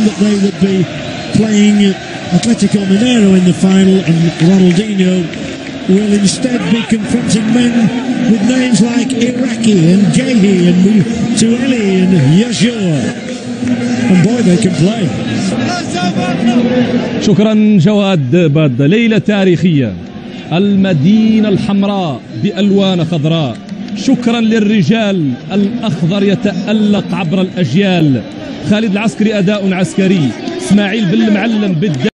that they would be playing Atletico Mineiro in the final, and Ronaldinho will instead be confronting men with names like Iraqi and Gehi and Mutueli and Yashur. And boy, they can play. شكرا جواد باد. ليلة تاريخية، المدينة الحمراء بألوان خضراء. شكرا للرجال، الأخضر يتألق عبر الأجيال. خالد العسكري أداء عسكري، إسماعيل بالمعلم بالدفاع.